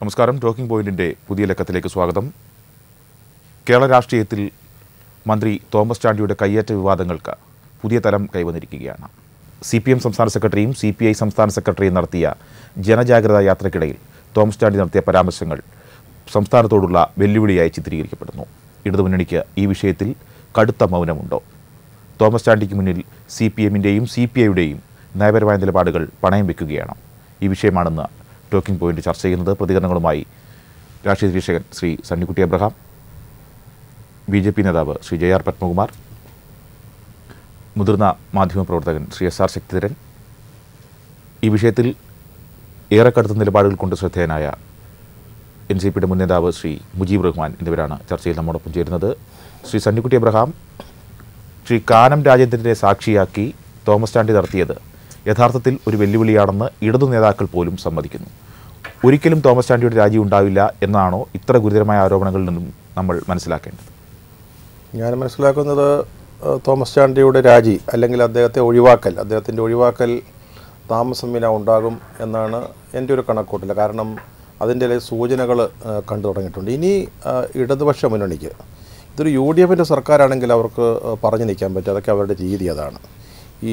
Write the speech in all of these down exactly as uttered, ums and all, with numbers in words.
നമസ്കാരം. ടോക്കിംഗ് പോയിന്റിൻ്റെ പുതിയ ലക്കത്തിലേക്ക് സ്വാഗതം. കേരള രാഷ്ട്രീയത്തിൽ മന്ത്രി തോമസ് ചാണ്ടിയുടെ കയ്യേറ്റ വിവാദങ്ങൾക്ക് പുതിയ തലം കൈവന്നിരിക്കുകയാണ്. സി പി എം സംസ്ഥാന സെക്രട്ടറിയും സി പി ഐ സംസ്ഥാന സെക്രട്ടറിയും നടത്തിയ ജനജാഗ്രതാ യാത്രയ്ക്കിടയിൽ തോമസ് ചാണ്ടി നടത്തിയ പരാമർശങ്ങൾ സംസ്ഥാനത്തോടുള്ള വെല്ലുവിളിയായി ചിത്രീകരിക്കപ്പെടുന്നു. ഇടതുമുന്നണിക്ക് ഈ വിഷയത്തിൽ കടുത്ത മൗനമുണ്ടോ? തോമസ് ചാണ്ടിക്ക് മുന്നിൽ സി പി എമ്മിൻ്റെയും സി പി ഐയുടെയും നയപരമായ നിലപാടുകൾ പണയം വയ്ക്കുകയാണ്. ഈ വിഷയമാണെന്ന് ടോക്കിംഗ് പോയിന്റ് ചർച്ച ചെയ്യുന്നത്. പ്രതികരണങ്ങളുമായി രാഷ്ട്രീയ നിരീക്ഷകൻ Shri Sunnykutty Abraham, B J P നേതാവ് ശ്രീ ജെ ആർ പത്മകുമാർ, മുതിർന്ന മാധ്യമപ്രവർത്തകൻ ശ്രീ എസ് ആർ ശക്തിധരൻ, ഈ വിഷയത്തിൽ ഏറെ കടുത്ത നിലപാടുകൾ കൊണ്ട് ശ്രദ്ധേയനായ എൻ സി പിയുടെ മുൻ നേതാവ് ശ്രീ മുജീബ് റഹ്മാൻ എന്നിവരാണ് ചർച്ചയിൽ നമ്മോടൊപ്പം ചേരുന്നത്. ശ്രീ സണ്ണിക്കുട്ടി അബ്രഹാം, ശ്രീ കാനം രാജേന്ദ്രനെ സാക്ഷിയാക്കി തോമസ് ചാണ്ടി നടത്തിയത് യഥാർത്ഥത്തിൽ ഒരു വെല്ലുവിളിയാണെന്ന് ഇടതു നേതാക്കൾ പോലും സമ്മതിക്കുന്നു. ഒരിക്കലും തോമസ് ചാണ്ടിയുടെ രാജി ഉണ്ടാവില്ല എന്നാണോ ഇത്ര ഗുരുതരമായ ആരോപണങ്ങളിൽ നിന്നും നമ്മൾ മനസ്സിലാക്കേണ്ടത്? ഞാൻ മനസ്സിലാക്കുന്നത് തോമസ് ചാണ്ടിയുടെ രാജി അല്ലെങ്കിൽ അദ്ദേഹത്തെ ഒഴിവാക്കൽ അദ്ദേഹത്തിൻ്റെ ഒഴിവാക്കൽ താമസമില്ല ഉണ്ടാകും എന്നാണ് എൻ്റെ ഒരു കണക്കൂട്ടില്ല. കാരണം അതിൻ്റെ സൂചനകൾ കണ്ടു തുടങ്ങിയിട്ടുണ്ട്. ഇനി ഇടതുപക്ഷ മുന്നണിക്ക് ഇതൊരു യു ഡി എഫിൻ്റെ സർക്കാരാണെങ്കിൽ അവർക്ക് പറഞ്ഞു നിൽക്കാൻ പറ്റും. അതൊക്കെ അവരുടെ രീതി അതാണ്. ഈ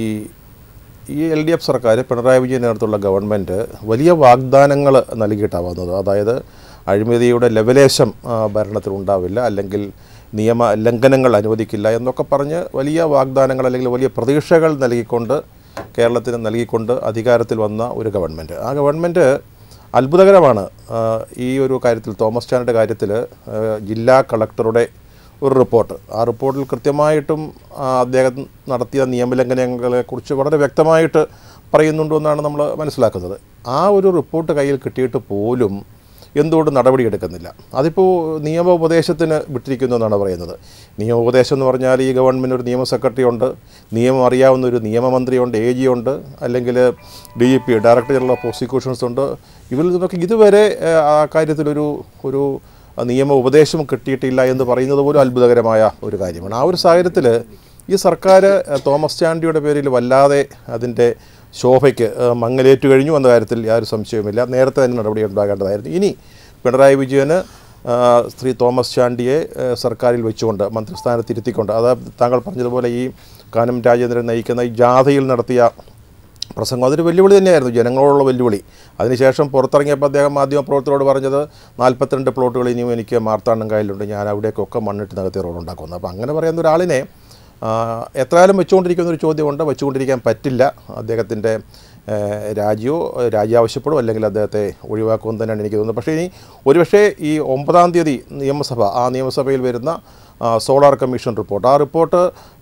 ഈ എൽ ഡി എഫ് സർക്കാർ, പിണറായി വിജയൻ നേതൃത്വമുള്ള ഗവൺമെൻറ് വലിയ വാഗ്ദാനങ്ങൾ നൽകിയിട്ടാണ് വന്നത്. അതായത് അഴിമതിയുടെ ലെവലേശം ഭരണത്തിൽ ഉണ്ടാവില്ല, അല്ലെങ്കിൽ നിയമ ലംഘനങ്ങൾ അനുവദിക്കില്ല എന്നൊക്കെ പറഞ്ഞ് വലിയ വാഗ്ദാനങ്ങൾ അല്ലെങ്കിൽ വലിയ പ്രതീക്ഷകൾ നൽകിക്കൊണ്ട് കേരളത്തിന് നൽകിക്കൊണ്ട് അധികാരത്തിൽ വന്ന ഒരു ഗവൺമെൻറ്. ആ ഗവൺമെൻറ് അത്ഭുതകരമാണ്. ഈ ഒരു കാര്യത്തിൽ, തോമസ് ചാണ്ടിയുടെ കാര്യത്തിൽ ജില്ലാ കളക്ടറുടെ ഒരു റിപ്പോർട്ട്, ആ റിപ്പോർട്ടിൽ കൃത്യമായിട്ടും അദ്ദേഹം നടത്തിയ നിയമലംഘനങ്ങളെക്കുറിച്ച് വളരെ വ്യക്തമായിട്ട് പറയുന്നുണ്ടെന്നാണ് നമ്മൾ മനസ്സിലാക്കുന്നത്. ആ ഒരു റിപ്പോർട്ട് കയ്യിൽ കിട്ടിയിട്ട് പോലും എന്തുകൊണ്ട് നടപടിയെടുക്കുന്നില്ല? അതിപ്പോൾ നിയമോപദേശത്തിന് വിട്ടിരിക്കുന്നു എന്നാണ് പറയുന്നത്. നിയമോപദേശം എന്ന് പറഞ്ഞാൽ ഈ ഗവൺമെൻറ് ഒരു നിയമ സെക്രട്ടറി ഉണ്ട്, നിയമം അറിയാവുന്ന ഒരു നിയമമന്ത്രിയുണ്ട്, എ ജി ഉണ്ട്, അല്ലെങ്കിൽ D G P director general of prosecutions ഉണ്ട്. ഇവരിൽ നിന്നൊക്കെ ഇതുവരെ ആ കാര്യത്തിലൊരു ഒരു നിയമ ഉപദേശം കിട്ടിയിട്ടില്ല എന്ന് പറയുന്നത് പോലും അത്ഭുതകരമായ ഒരു കാര്യമാണ്. ആ ഒരു സാഹചര്യത്തിൽ ഈ സർക്കാർ തോമസ് ചാണ്ടിയുടെ പേരിൽ വല്ലാതെ അതിൻ്റെ ശോഭയ്ക്ക് മങ്ങലേറ്റു കഴിഞ്ഞു എന്ന കാര്യത്തിൽ യാതൊരു സംശയവുമില്ല. നേരത്തെ തന്നെ നടപടി ഉണ്ടാകേണ്ടതായിരുന്നു. ഇനി പിണറായി വിജയന് ശ്രീ തോമസ് ചാണ്ടിയെ സർക്കാരിൽ വെച്ചുകൊണ്ട് മന്ത്രിസ്ഥാനത്ത് ഇരുത്തിക്കൊണ്ട്, അത് താങ്കൾ പറഞ്ഞതുപോലെ ഈ കാനം രാജേന്ദ്രൻ നയിക്കുന്ന ഈ ജാഥയിൽ നടത്തിയ പ്രസംഗം അതൊരു വെല്ലുവിളി തന്നെയായിരുന്നു, ജനങ്ങളോടുള്ള വെല്ലുവിളി. അതിനുശേഷം പുറത്തിറങ്ങിയപ്പോൾ അദ്ദേഹം മാധ്യമപ്രവർത്തകരോട് പറഞ്ഞത് നാൽപ്പത്തിരണ്ട് പ്ലോട്ടുകൾ ഇനിയും എനിക്ക് മാർത്താണ്ഡം കായലുണ്ട്, ഞാൻ അവിടേക്കൊക്കെ മണ്ണിട്ട് നികത്തി റോഡ് ഉണ്ടാക്കുന്നു. അപ്പോൾ അങ്ങനെ പറയുന്ന ഒരാളിനെ എത്രയാലും വെച്ചുകൊണ്ടിരിക്കുന്ന ഒരു ചോദ്യമുണ്ട്. വെച്ചുകൊണ്ടിരിക്കാൻ പറ്റില്ല. അദ്ദേഹത്തിൻ്റെ രാജിയോ രാജി ആവശ്യപ്പെടും, അല്ലെങ്കിൽ അദ്ദേഹത്തെ ഒഴിവാക്കുമെന്ന് തന്നെയാണ് എനിക്ക് തോന്നുന്നത്. പക്ഷേ ഇനി ഒരുപക്ഷേ ഈ ഒമ്പതാം തീയതി നിയമസഭ ആ നിയമസഭയിൽ വരുന്ന സോളാർ കമ്മീഷൻ റിപ്പോർട്ട്, ആ റിപ്പോർട്ട്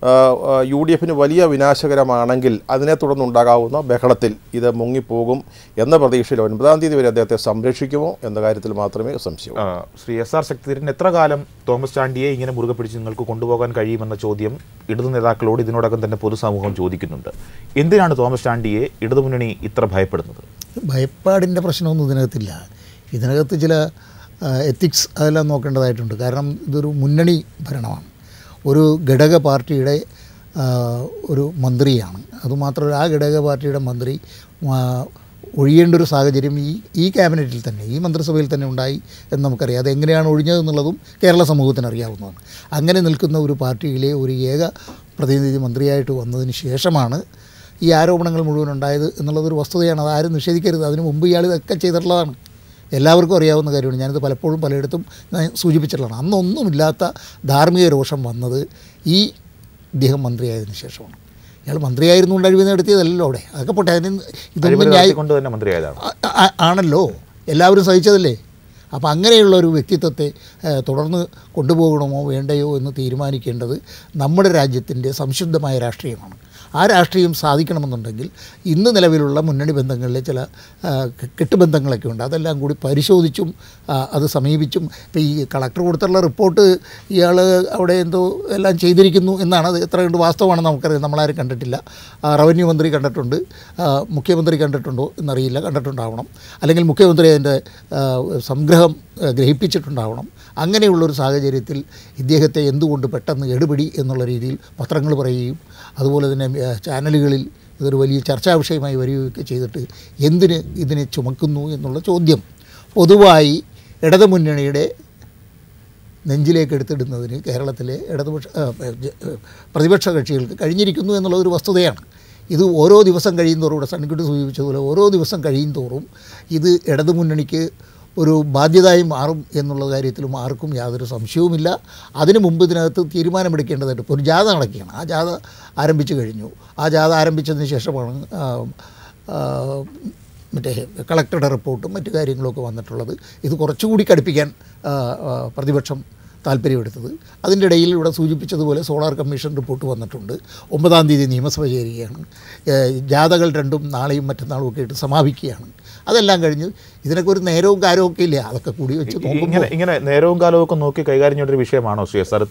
യു ഡി എഫിന് വലിയ വിനാശകരമാണെങ്കിൽ അതിനെ തുടർന്നുണ്ടാകാവുന്ന ബഹളത്തിൽ ഇത് മുങ്ങിപ്പോകും എന്ന പ്രതീക്ഷയിൽ ഒൻപതാം തീയതി വരെ അദ്ദേഹത്തെ സംരക്ഷിക്കുമോ എന്ന കാര്യത്തിൽ മാത്രമേ സംശയം. ശ്രീ എസ് ആർ ശക്തിധരൻ, എത്ര കാലം തോമസ് ചാണ്ടിയെ ഇങ്ങനെ മുറുകെ പിടിച്ച് നിങ്ങൾക്ക് കൊണ്ടുപോകാൻ കഴിയുമെന്ന ചോദ്യം ഇടതു നേതാക്കളോട് ഇതിനോടകം തന്നെ പൊതുസമൂഹം ചോദിക്കുന്നുണ്ട്. എന്തിനാണ് തോമസ് ചാണ്ടിയെ ഇടതുമുന്നണി ഇത്ര ഭയപ്പെടുന്നത്? ഭയപ്പാടിൻ്റെ പ്രശ്നമൊന്നും ഇതിനകത്തില്ല. ഇതിനകത്ത് ചില എത്തിക്സ് അതെല്ലാം നോക്കേണ്ടതായിട്ടുണ്ട്. കാരണം ഇതൊരു മുന്നണി ഭരണമാണ്, ഒരു ഘടക പാർട്ടിയുടെ ഒരു മന്ത്രിയാണ്. അതുമാത്രമല്ല, ആ ഘടക പാർട്ടിയുടെ മന്ത്രി ഒഴിയേണ്ട ഒരു സാഹചര്യം ഈ ഈ ക്യാബിനറ്റിൽ തന്നെ, ഈ മന്ത്രിസഭയിൽ തന്നെ ഉണ്ടായി എന്ന് നമുക്കറിയാം. അതെങ്ങനെയാണ് ഒഴിഞ്ഞതെന്നുള്ളതും കേരള സമൂഹത്തിന് അറിയാവുന്നതാണ്. അങ്ങനെ നിൽക്കുന്ന ഒരു പാർട്ടിയിലെ ഒരു ഏക പ്രതിനിധി മന്ത്രിയായിട്ട് വന്നതിന് ശേഷമാണ് ഈ ആരോപണങ്ങൾ മുഴുവൻ ഉണ്ടായത് എന്നുള്ളതൊരു വസ്തുതയാണ്. അതാരും നിഷേധിക്കരുത്. അതിനു മുമ്പ് ഇയാൾ ഇതൊക്കെ ചെയ്തിട്ടുള്ളതാണ്, എല്ലാവർക്കും അറിയാവുന്ന കാര്യമാണ്. ഞാനിത് പലപ്പോഴും പലയിടത്തും സൂചിപ്പിച്ചിട്ടുള്ളതാണ്. അന്നൊന്നുമില്ലാത്ത ധാർമ്മിക രോഷം വന്നത് ഈ ഇദ്ദേഹം മന്ത്രിയായതിനു ശേഷമാണ്. ഇയാൾ മന്ത്രിയായിരുന്നുകൊണ്ട് അഴിമതി നടത്തിയതല്ലോ അവിടെ, അതൊക്കെ പോട്ടെ. അതിന് ഇതൊന്നും ആണല്ലോ, എല്ലാവരും സഹിച്ചതല്ലേ. അപ്പോൾ അങ്ങനെയുള്ള ഒരു വ്യക്തിത്വത്തെ തുടർന്ന് കൊണ്ടുപോകണമോ വേണ്ടയോ എന്ന് തീരുമാനിക്കേണ്ടത് നമ്മുടെ രാജ്യത്തിൻ്റെ സംശുദ്ധമായ രാഷ്ട്രീയമാണ്. ആ രാഷ്ട്രീയം സാധിക്കണമെന്നുണ്ടെങ്കിൽ ഇന്ന് നിലവിലുള്ള മുന്നണി ബന്ധങ്ങളിലെ ചില കെട്ടുബന്ധങ്ങളൊക്കെ ഉണ്ട്, അതെല്ലാം കൂടി പരിശോധിച്ചും അത് സമീപിച്ചും. ഇപ്പോൾ ഈ കളക്ടർ കൊടുത്തുള്ള റിപ്പോർട്ട് ഇയാൾ അവിടെ എന്തോ എല്ലാം ചെയ്തിരിക്കുന്നു എന്നാണ്. അത് എത്ര കണ്ട് വാസ്തവമാണെന്ന് നമുക്കറിയാം, നമ്മളാരും കണ്ടിട്ടില്ല. റവന്യൂ മന്ത്രി കണ്ടിട്ടുണ്ട്, മുഖ്യമന്ത്രി കണ്ടിട്ടുണ്ടോ എന്നറിയില്ല, കണ്ടിട്ടുണ്ടാവണം. അല്ലെങ്കിൽ മുഖ്യമന്ത്രി അതിൻ്റെ സംഗ്രഹം ഗ്രഹിപ്പിച്ചിട്ടുണ്ടാവണം. അങ്ങനെയുള്ളൊരു സാഹചര്യത്തിൽ ഇദ്ദേഹത്തെ എന്തുകൊണ്ട് പെട്ടെന്ന് എടുപിടി എന്നുള്ള രീതിയിൽ പത്രങ്ങൾ പറയുകയും അതുപോലെ തന്നെ ചാനലുകളിൽ ഇതൊരു വലിയ ചർച്ചാ വിഷയമായി വരികയൊക്കെ ചെയ്തിട്ട് എന്തിന് ഇതിനെ ചുമക്കുന്നു എന്നുള്ള ചോദ്യം പൊതുവായി ഇടതുമുന്നണിയുടെ നെഞ്ചിലേക്ക് എടുത്തിടുന്നതിന് കേരളത്തിലെ ഇടതുപക്ഷ പ്രതിപക്ഷ കക്ഷികൾക്ക് കഴിഞ്ഞിരിക്കുന്നു എന്നുള്ളതൊരു വസ്തുതയാണ്. ഇത് ഓരോ ദിവസം കഴിയുന്തോറും ഇവിടെ സണ്ണിക്കുട്ടി സൂചിപ്പിച്ചതുപോലെ ഓരോ ദിവസം കഴിയുന്തോറും ഇത് ഇടതുമുന്നണിക്ക് ഒരു ബാധ്യതയായി മാറും എന്നുള്ള കാര്യത്തിലും ആർക്കും യാതൊരു സംശയവുമില്ല. അതിനു മുമ്പ് ഇതിനകത്ത് തീരുമാനമെടുക്കേണ്ടതായിട്ട് ഇപ്പോൾ ഒരു ജാഥ നടക്കുകയാണ്. ആ ജാഥ ആരംഭിച്ചു കഴിഞ്ഞു. ആ ജാഥ ആരംഭിച്ചതിന് ശേഷമാണ് മറ്റേ കളക്ടറുടെ റിപ്പോർട്ടും മറ്റു കാര്യങ്ങളൊക്കെ വന്നിട്ടുള്ളത്. ഇത് കുറച്ചുകൂടി കടുപ്പിക്കാൻ പ്രതിപക്ഷം താല്പര്യമെടുത്തത്. അതിൻ്റെ ഇടയിൽ ഇവിടെ സൂചിപ്പിച്ചതുപോലെ സോളാർ കമ്മീഷൻ റിപ്പോർട്ട് വന്നിട്ടുണ്ട്. ഒമ്പതാം തീയതി നിയമസഭ ചേരുകയാണ്. ജാഥകൾ രണ്ടും നാളെയും മറ്റന്നാളും ഒക്കെ ആയിട്ട് സമാപിക്കുകയാണ്. അതെല്ലാം കഴിഞ്ഞ് ഇതിനൊക്കെ ഒരു നേരവും കാലവും ഒക്കെ ഇല്ല. അതൊക്കെ കൂടി വെച്ച് ഇങ്ങനെ ഇങ്ങനെ നേരവും കാലവും ഒക്കെ നോക്കി കൈകാര്യം ചെയ്യേണ്ട ഒരു വിഷയമാണോ ശ്രീ സാർ?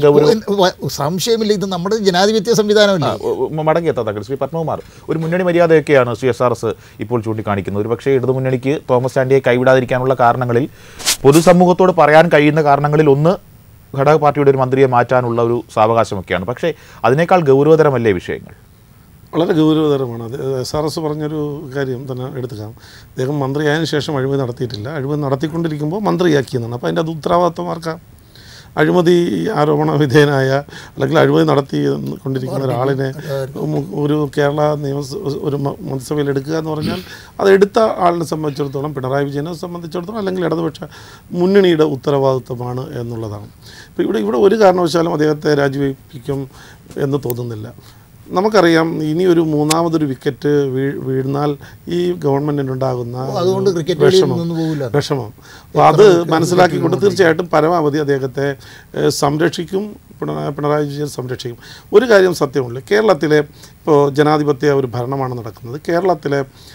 സംശയമില്ല, ഇത് നമ്മുടെ ജനാധിപത്യ സംവിധാനമല്ലേ. മടങ്ങിയെത്താത്ത ശ്രീ പത്മകുമാർ, ഒരു മുന്നണി മര്യാദയൊക്കെയാണ് ശ്രീ എസ് ആർ എസ് ഇപ്പോൾ ചൂണ്ടിക്കാണിക്കുന്നത്. ഒരു പക്ഷേ ഇടതുമുന്നണിക്ക് തോമസ് ചാണ്ടിയെ കൈവിടാതിരിക്കാനുള്ള കാരണങ്ങളിൽ, പൊതുസമൂഹത്തോട് പറയാൻ കഴിയുന്ന കാരണങ്ങളിൽ ഒന്ന് ഘടക പാർട്ടിയുടെ ഒരു മന്ത്രിയെ മാറ്റാനുള്ള ഒരു സാവകാശമൊക്കെയാണ്. പക്ഷേ അതിനേക്കാൾ ഗൗരവതരമല്ലേ വിഷയങ്ങൾ? വളരെ ഗൗരവതരമാണ്. അത് എസ് ആർ എസ് പറഞ്ഞൊരു കാര്യം തന്നെ എടുത്തുക്കാം. അദ്ദേഹം മന്ത്രിയായതിനു ശേഷം അഴിമതി നടത്തിയിട്ടില്ല, അഴിമതി നടത്തിക്കൊണ്ടിരിക്കുമ്പോൾ മന്ത്രിയാക്കിയെന്നാണ്. അപ്പോൾ അതിൻ്റെ അത് ഉത്തരവാദിത്വം ആർക്കാം? അഴിമതി ആരോപണ വിധേയനായ അല്ലെങ്കിൽ അഴിമതി നടത്തി കൊണ്ടിരിക്കുന്ന ഒരാളിനെ ഒരു കേരള നിയമസഭ ഒരു മന്ത്രിസഭയിൽ എടുക്കുക എന്ന് പറഞ്ഞാൽ അത് എടുത്ത ആളിനെ സംബന്ധിച്ചിടത്തോളം, പിണറായി വിജയനെ സംബന്ധിച്ചിടത്തോളം അല്ലെങ്കിൽ ഇടതുപക്ഷ മുന്നണിയുടെ ഉത്തരവാദിത്വമാണ് എന്നുള്ളതാണ്. ഇപ്പോൾ ഇവിടെ ഇവിടെ ഒരു കാരണവശാലും അദ്ദേഹത്തെ രാജിവെപ്പിക്കും എന്ന് തോന്നുന്നില്ല. നമുക്കറിയാം, ഇനി ഒരു മൂന്നാമതൊരു വിക്കറ്റ് വീ വീഴ്ന്നാൽ ഈ ഗവൺമെൻറ്റിനുണ്ടാകുന്ന വിഷമം വിഷമം അപ്പോൾ അത് മനസ്സിലാക്കിക്കൊണ്ട് തീർച്ചയായിട്ടും പരമാവധി അദ്ദേഹത്തെ സംരക്ഷിക്കും, പിണറായി പിണറായി വിജയൻ സംരക്ഷിക്കും. ഒരു കാര്യം സത്യമുള്ളൂ, കേരളത്തിലെ ഇപ്പോൾ ജനാധിപത്യ ഒരു ഭരണമാണ് നടക്കുന്നത്. കേരളത്തിലെ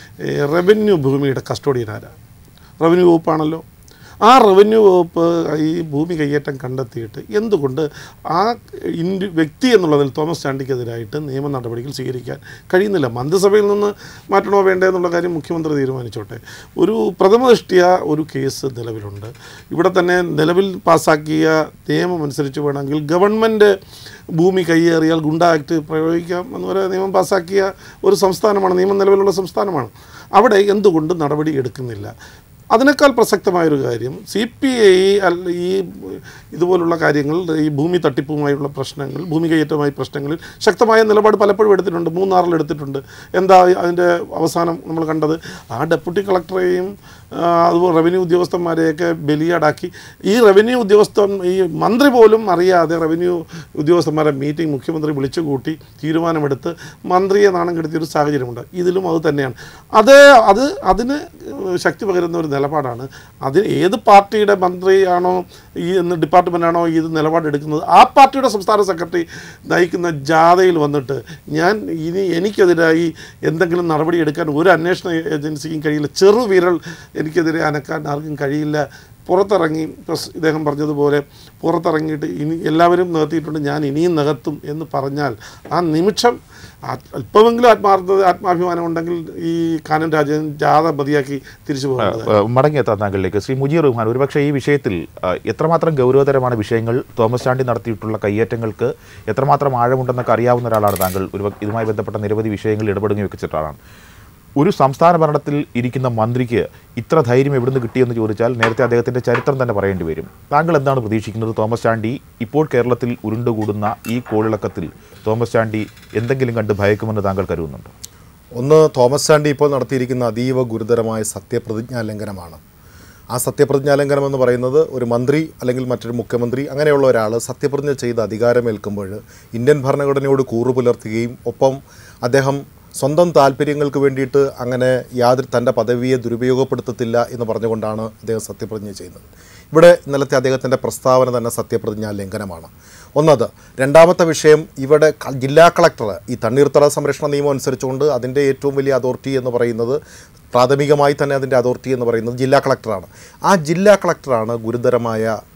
റവന്യൂ ഭൂമിയുടെ കസ്റ്റോഡിയൻ ആരാണ്? റവന്യൂ വകുപ്പാണല്ലോ. ആ റവന്യൂ വകുപ്പ് ഈ ഭൂമി കയ്യേറ്റം കണ്ടെത്തിയിട്ട് എന്തുകൊണ്ട് ആ ഇൻഡി വ്യക്തി എന്നുള്ളതിൽ തോമസ് ചാണ്ടിക്കെതിരായിട്ട് നിയമ നടപടികൾ സ്വീകരിക്കാൻ കഴിയുന്നില്ല? മന്ത്രിസഭയിൽ നിന്ന് മാറ്റണോ വേണ്ടേ എന്നുള്ള കാര്യം മുഖ്യമന്ത്രി തീരുമാനിച്ചോട്ടെ. ഒരു പ്രഥമദൃഷ്ടിയ ഒരു കേസ് നിലവിലുണ്ട്. ഇവിടെ തന്നെ നിലവിൽ പാസ്സാക്കിയ നിയമം അനുസരിച്ച് വേണമെങ്കിൽ ഗവൺമെൻറ് ഭൂമി കയ്യേറിയാൽ ഗുണ്ട ആക്ട് പ്രയോഗിക്കാം എന്ന് പറയുന്ന നിയമം പാസ്സാക്കിയ ഒരു സംസ്ഥാനമാണ്, നിയമം നിലവിലുള്ള സംസ്ഥാനമാണ്. അവിടെ എന്തുകൊണ്ട് നടപടി എടുക്കുന്നില്ല? അതിനേക്കാൾ പ്രസക്തമായൊരു കാര്യം, സി പി ഐ ഈ ഇതുപോലുള്ള കാര്യങ്ങൾ, ഈ ഭൂമി തട്ടിപ്പുമായുള്ള പ്രശ്നങ്ങൾ, ഭൂമി കയ്യേറ്റമായ പ്രശ്നങ്ങളിൽ ശക്തമായ നിലപാട് പലപ്പോഴും എടുത്തിട്ടുണ്ട്. മൂന്നാറിൽ എടുത്തിട്ടുണ്ട്. എന്താ അതിൻ്റെ അവസാനം നമ്മൾ കണ്ടത്? ആ ഡെപ്യൂട്ടി കളക്ടറെയും അതുപോലെ റവന്യൂ ഉദ്യോഗസ്ഥന്മാരെയൊക്കെ ബലിയാടാക്കി. ഈ റവന്യൂ ഉദ്യോഗസ്ഥൻ, ഈ മന്ത്രി പോലും അറിയാതെ റവന്യൂ ഉദ്യോഗസ്ഥന്മാരെ മീറ്റിംഗ് മുഖ്യമന്ത്രി വിളിച്ചു കൂട്ടി തീരുമാനമെടുത്ത് മന്ത്രിയെ നാണം കെടുത്തിയൊരു സാഹചര്യമുണ്ട്. ഇതിലും അത് തന്നെയാണ്. അത് അത് അതിന് ശക്തി പകരുന്ന ഒരു നിലപാടാണ്. അതിന് ഏത് പാർട്ടിയുടെ മന്ത്രിയാണോ ഈ ഡിപ്പാർട്ട്മെൻറ്റാണോ ഇത് നിലപാടെടുക്കുന്നത്, ആ പാർട്ടിയുടെ സംസ്ഥാന സെക്രട്ടറി നയിക്കുന്ന ജാഥയിൽ വന്നിട്ട് ഞാൻ ഇനി എനിക്കെതിരായി എന്തെങ്കിലും നടപടി എടുക്കാൻ ഒരു അന്വേഷണ ഏജൻസിക്കും കഴിയില്ല, ചെറുവിരൽ എനിക്കെതിരെ അനക്കാൻ ആർക്കും കഴിയില്ല, പുറത്തിറങ്ങി പ്രസ് ഇദ്ദേഹം പറഞ്ഞതുപോലെ പുറത്തിറങ്ങിയിട്ട് ഇനി എല്ലാവരും നികത്തിയിട്ടുണ്ട്, ഞാൻ ഇനിയും നികത്തും എന്ന് പറഞ്ഞാൽ ആ നിമിഷം അല്പമെങ്കിലും ആത്മാർത്ഥത ആത്മാഭിമാനം ഉണ്ടെങ്കിൽ ഈ കാനൻ രാജൻ ജാഥ മതിയാക്കി തിരിച്ചു പോകുന്നത്. മടങ്ങിയെത്താൻ താങ്കളിലേക്ക് ശ്രീ മുജീർ റഹ്മാൻ, ഒരുപക്ഷെ ഈ വിഷയത്തിൽ എത്രമാത്രം ഗൗരവതരമാണ് വിഷയങ്ങൾ, തോമസ് ചാണ്ടി നടത്തിയിട്ടുള്ള കയ്യേറ്റങ്ങൾക്ക് എത്രമാത്രം ആഴമുണ്ടെന്നൊക്കെ അറിയാവുന്ന ഒരാളാണ് താങ്കൾ. ഒരു ഇതുമായി ബന്ധപ്പെട്ട നിരവധി വിഷയങ്ങൾ ഇടപെടുകയും വെച്ചിട്ടാണ്. ഒരു സംസ്ഥാന ഭരണത്തിൽ ഇരിക്കുന്ന മന്ത്രിക്ക് ഇത്ര ധൈര്യം എവിടുന്ന് കിട്ടിയെന്ന് ചോദിച്ചാൽ നേരത്തെ അദ്ദേഹത്തിൻ്റെ ചരിത്രം തന്നെ പറയേണ്ടി വരും. താങ്കൾ എന്താണ് പ്രതീക്ഷിക്കുന്നത്? തോമസ് ചാണ്ടി ഇപ്പോൾ കേരളത്തിൽ ഉരുണ്ടുകൂടുന്ന ഈ കോളിളക്കത്തിൽ തോമസ് ചാണ്ടി എന്തെങ്കിലും കണ്ട് ഭയക്കുമെന്ന് താങ്കൾ കരുതുന്നുണ്ട്? ഒന്ന്, തോമസ് ചാണ്ടി ഇപ്പോൾ നടത്തിയിരിക്കുന്ന അതീവ ഗുരുതരമായ സത്യപ്രതിജ്ഞാ ലംഘനമാണ്. ആ സത്യപ്രതിജ്ഞാ ലംഘനം എന്ന് പറയുന്നത് ഒരു മന്ത്രി അല്ലെങ്കിൽ മറ്റൊരു മുഖ്യമന്ത്രി അങ്ങനെയുള്ള ഒരാൾ സത്യപ്രതിജ്ഞ ചെയ്ത് അധികാരമേൽക്കുമ്പോൾ ഇന്ത്യൻ ഭരണഘടനയോട് കൂറു പുലർത്തുകയും ഒപ്പം അദ്ദേഹം സ്വന്തം താല്പര്യങ്ങൾക്ക് വേണ്ടിയിട്ട് അങ്ങനെ യാതൊരു തൻ്റെ പദവിയെ ദുരുപയോഗപ്പെടുത്തത്തില്ല എന്ന് പറഞ്ഞുകൊണ്ടാണ് അദ്ദേഹം സത്യപ്രതിജ്ഞ ചെയ്യുന്നത്. ഇവിടെ ഇന്നലത്തെ അദ്ദേഹത്തിൻ്റെ പ്രസ്താവന തന്നെ സത്യപ്രതിജ്ഞാ ലംഘനമാണ്. ഒന്നത്. രണ്ടാമത്തെ വിഷയം, ഇവിടെ ജില്ലാ കളക്ടർ ഈ തണ്ണീർത്തട സംരക്ഷണ നിയമം അനുസരിച്ചുകൊണ്ട് അതിൻ്റെ ഏറ്റവും വലിയ അതോറിറ്റി എന്ന് പറയുന്നത്, പ്രാഥമികമായി തന്നെ അതിൻ്റെ അതോറിറ്റി എന്ന് പറയുന്നത് ജില്ലാ കളക്ടറാണ്. ആ ജില്ലാ കളക്ടറാണ് ഗുരുതരമായ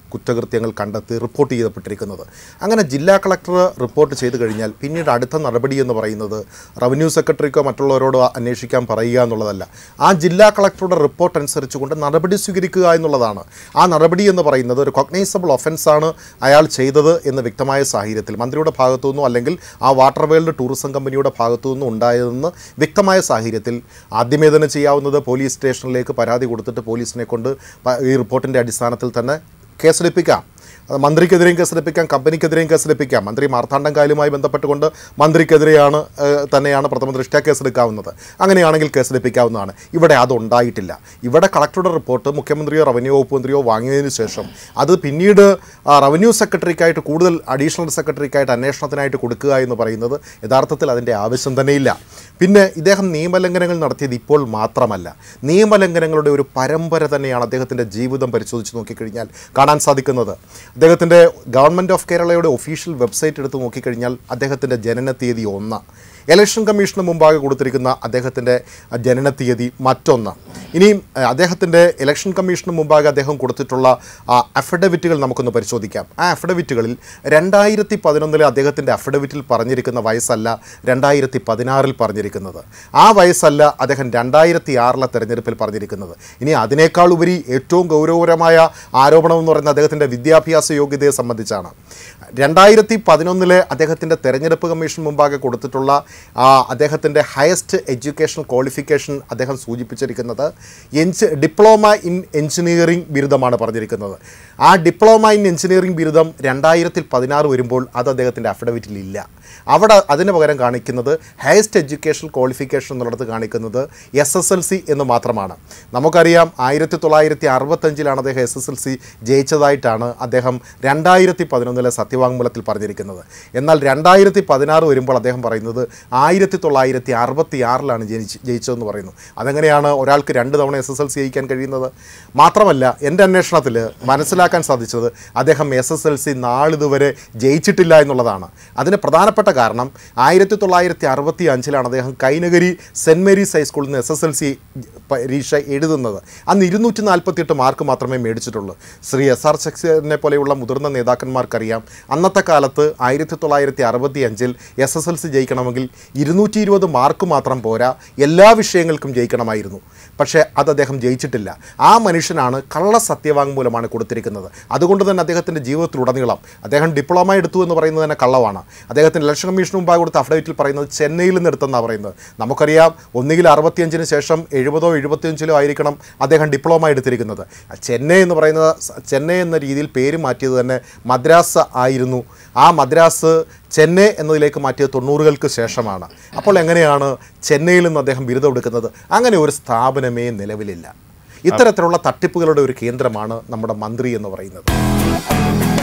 കുറ്റകൃത്യങ്ങൾ കണ്ടെത്തി റിപ്പോർട്ട് ചെയ്യപ്പെട്ടിരിക്കുന്നത്. അങ്ങനെ ജില്ലാ കളക്ടർ റിപ്പോർട്ട് ചെയ്തു കഴിഞ്ഞാൽ പിന്നീട് അടുത്ത നടപടി എന്ന് പറയുന്നത് റവന്യൂ സെക്രട്ടറിക്കോ മറ്റുള്ളവരോടോ അന്വേഷിക്കാൻ പറയുക എന്നുള്ളതല്ല. ആ ജില്ലാ കളക്ടറുടെ റിപ്പോർട്ട് അനുസരിച്ചുകൊണ്ട് നടപടി സ്വീകരിക്കുക എന്നുള്ളതാണ്. ആ നടപടി എന്ന് പറയുന്നത് ഒരു കൊഗ്നൈസബിൾ ഒഫൻസാണ് അയാൾ ചെയ്തത് എന്ന് വ്യക്തമായ സാഹചര്യത്തിൽ മന്ത്രിയുടെ ഭാഗത്തുനിന്നോ അല്ലെങ്കിൽ ആ വാട്ടർ വേൾഡ് ടൂറിസം കമ്പനിയുടെ ഭാഗത്തുനിന്നും ഉണ്ടായതെന്ന് വ്യക്തമായ സാഹചര്യത്തിൽ ആദ്യമേ തന്നെ ചെയ്യാവുന്നത് പോലീസ് സ്റ്റേഷനിലേക്ക് പരാതി കൊടുത്തിട്ട് പോലീസിനെ കൊണ്ട് ഈ റിപ്പോർട്ടിൻ്റെ അടിസ്ഥാനത്തിൽ തന്നെ കേസെടുപ്പിക്കാം. മന്ത്രിക്കെതിരെയും കേസെടുപ്പിക്കാം, കമ്പനിക്കെതിരെയും കേസെടുപ്പിക്കാം. മന്ത്രി മാർത്താണ്ഡം കായലുമായി ബന്ധപ്പെട്ടുകൊണ്ട് മന്ത്രിക്കെതിരെയാണ് തന്നെയാണ് പ്രഥമ ദൃഷ്ട്യാ കേസെടുക്കാവുന്നത്. അങ്ങനെയാണെങ്കിൽ കേസെടുപ്പിക്കാവുന്നതാണ്. ഇവിടെ അതുണ്ടായിട്ടില്ല. ഇവിടെ കളക്ടറുടെ റിപ്പോർട്ട് മുഖ്യമന്ത്രിയോ റവന്യൂ വകുപ്പ് മന്ത്രിയോ വാങ്ങിയതിന് ശേഷം അത് പിന്നീട് റവന്യൂ സെക്രട്ടറിക്കായിട്ട് കൂടുതൽ അഡീഷണൽ സെക്രട്ടറിക്കായിട്ട് അന്വേഷണത്തിനായിട്ട് കൊടുക്കുക എന്ന് പറയുന്നത് യഥാർത്ഥത്തിൽ അതിൻ്റെ ആവശ്യം തന്നെയില്ല. പിന്നെ ഇദ്ദേഹം നിയമലംഘനങ്ങൾ നടത്തിയത് ഇപ്പോൾ മാത്രമല്ല, നിയമലംഘനങ്ങളുടെ ഒരു പരമ്പര തന്നെയാണ് അദ്ദേഹത്തിൻ്റെ ജീവിതം പരിശോധിച്ച് നോക്കിക്കഴിഞ്ഞാൽ കാണാൻ സാധിക്കുന്നത്. അദ്ദേഹത്തിൻ്റെ ഗവൺമെൻറ് ഓഫ് കേരളയുടെ ഒഫീഷ്യൽ വെബ്സൈറ്റ് എടുത്ത് നോക്കിക്കഴിഞ്ഞാൽ അദ്ദേഹത്തിൻ്റെ ജനന തീയതി ഒന്ന്, ഇലക്ഷൻ കമ്മീഷന് മുമ്പാകെ കൊടുത്തിരിക്കുന്ന അദ്ദേഹത്തിൻ്റെ ജനന തീയതി മറ്റൊന്ന്. ഇനിയും അദ്ദേഹത്തിൻ്റെ ഇലക്ഷൻ കമ്മീഷന് മുമ്പാകെ അദ്ദേഹം കൊടുത്തിട്ടുള്ള അഫിഡവിറ്റുകൾ നമുക്കൊന്ന് പരിശോധിക്കാം. ആ അഫിഡവിറ്റുകളിൽ രണ്ടായിരത്തി പതിനൊന്നിലെ അദ്ദേഹത്തിൻ്റെ അഫിഡവിറ്റിൽ പറഞ്ഞിരിക്കുന്ന വയസ്സല്ല രണ്ടായിരത്തി പതിനാറിൽ പറഞ്ഞിരിക്കുന്നത്. ആ വയസ്സല്ല അദ്ദേഹം രണ്ടായിരത്തി ആറിലെ തെരഞ്ഞെടുപ്പിൽ പറഞ്ഞിരിക്കുന്നത്. ഇനി അതിനേക്കാൾ ഉപരി ഏറ്റവും ഗൗരവകരമായ ആരോപണം എന്ന് പറയുന്നത് അദ്ദേഹത്തിൻ്റെ വിദ്യാഭ്യാസ യോഗ്യതയെ സംബന്ധിച്ചാണ്. രണ്ടായിരത്തി പതിനൊന്നിലെ അദ്ദേഹത്തിൻ്റെ തെരഞ്ഞെടുപ്പ് കമ്മീഷൻ മുമ്പാകെ കൊടുത്തിട്ടുള്ള അദ്ദേഹത്തിൻ്റെ ഹയസ്റ്റ് എഡ്യൂക്കേഷൻ ക്വാളിഫിക്കേഷൻ അദ്ദേഹം സൂചിപ്പിച്ചിരിക്കുന്നത് എഞ്ച് ഡിപ്ലോമ ഇൻ എഞ്ചിനീയറിംഗ് ബിരുദമാണ് പറഞ്ഞിരിക്കുന്നത്. ആ ഡിപ്ലോമ ഇൻ എഞ്ചിനീയറിംഗ് ബിരുദം രണ്ടായിരത്തി പതിനാറ് വരുമ്പോൾ അത് അദ്ദേഹത്തിൻ്റെ അഫിഡവിറ്റിൽ ഇല്ല. അവിടെ അതിന് പകരം കാണിക്കുന്നത് ഹയസ്റ്റ് എഡ്യൂക്കേഷൻ ക്വാളിഫിക്കേഷൻ എന്നുള്ളത് കാണിക്കുന്നത് എസ് എസ് എൽ സി എന്ന് മാത്രമാണ്. നമുക്കറിയാം ആയിരത്തി തൊള്ളായിരത്തി അറുപത്തഞ്ചിലാണ് അദ്ദേഹം എസ് എസ് എൽ സി ജയിച്ചതായിട്ടാണ് അദ്ദേഹം രണ്ടായിരത്തി പതിനൊന്നിലെ സത്യവാങ്മൂലത്തിൽ പറഞ്ഞിരിക്കുന്നത്. എന്നാൽ രണ്ടായിരത്തി പതിനാറ് വരുമ്പോൾ അദ്ദേഹം പറയുന്നത് ആയിരത്തി തൊള്ളായിരത്തി അറുപത്തി ആറിലാണ് ജനിച്ച് ജയിച്ചതെന്ന് പറയുന്നു. അതെങ്ങനെയാണ് ഒരാൾക്ക് രണ്ട് തവണ എസ് എസ് എൽ സി ജയിക്കാൻ കഴിയുന്നത്? മാത്രമല്ല എൻ്റെ അന്വേഷണത്തിൽ മനസ്സിലാക്കാൻ സാധിച്ചത് അദ്ദേഹം എസ് എസ് എൽ സി നാളിതുവരെ ജയിച്ചിട്ടില്ല എന്നുള്ളതാണ്. അതിന് പ്രധാനപ്പെട്ട കാരണം ആയിരത്തി തൊള്ളായിരത്തി അറുപത്തി അഞ്ചിലാണ് അദ്ദേഹം കൈനഗരി സെൻറ്റ് മേരീസ് ഹൈസ്കൂളിൽ നിന്ന് എസ് എസ് എൽ സി പരീക്ഷ എഴുതുന്നത്. അന്ന് ഇരുന്നൂറ്റി നാൽപ്പത്തി എട്ട് മാർക്ക് മാത്രമേ മേടിച്ചിട്ടുള്ളൂ. ശ്രീ എസ് ആർ ശക്തിനെ പോലെയുള്ള മുതിർന്ന നേതാക്കന്മാർക്കറിയാം അന്നത്തെ കാലത്ത് ആയിരത്തി തൊള്ളായിരത്തി അറുപത്തി അഞ്ചിൽ എസ് എസ് എൽ സി ജയിക്കണമെങ്കിൽ ഇരുന്നൂറ്റി ഇരുപത് മാർക്ക് മാത്രം പോരാ, എല്ലാ വിഷയങ്ങൾക്കും ജയിക്കണമായിരുന്നു. പക്ഷേ അത് അദ്ദേഹം ജയിച്ചിട്ടില്ല. ആ മനുഷ്യനാണ് കള്ള സത്യവാങ്മൂലമാണ് കൊടുത്തിരിക്കുന്നത്. അതുകൊണ്ട് തന്നെ അദ്ദേഹത്തിൻ്റെ ജീവിതത്തിലുടനീളം അദ്ദേഹം ഡിപ്ലോമ എടുത്തു എന്ന് പറയുന്നത് തന്നെ കള്ളമാണ്. അദ്ദേഹത്തിന് ഇലക്ഷൻ കമ്മീഷന് മുമ്പായി കൊടുത്ത അഫിഡവിറ്റിൽ പറയുന്നത് ചെന്നൈയിൽ നിന്ന് എടുത്തെന്നാണ് പറയുന്നത്. നമുക്കറിയാം ഒന്നുകിൽ അറുപത്തിയഞ്ചിന് ശേഷം എഴുപതോ എഴുപത്തിയഞ്ചിലോ ആയിരിക്കണം അദ്ദേഹം ഡിപ്ലോമ എടുത്തിരിക്കുന്നത്. ചെന്നൈ എന്ന് പറയുന്നത് ചെന്നൈ എന്ന രീതിയിൽ പേര് മാറ്റിയത് തന്നെ മദ്രാസ് ആയിരുന്നു. ആ മദ്രാസ് ചെന്നൈ എന്നതിലേക്ക് മാറ്റിയത് തൊണ്ണൂറുകൾക്ക് ശേഷമാണ്. അപ്പോൾ എങ്ങനെയാണ് ചെന്നൈയിൽ നിന്ന് അദ്ദേഹം ബിരുദം എടുക്കുന്നത്? അങ്ങനെ ഒരു സ്ഥാപനമേ നിലവിലില്ല. ഇത്തരത്തിലുള്ള തട്ടിപ്പുകളുടെ ഒരു കേന്ദ്രമാണ് നമ്മുടെ മന്ത്രി എന്ന് പറയുന്നത്.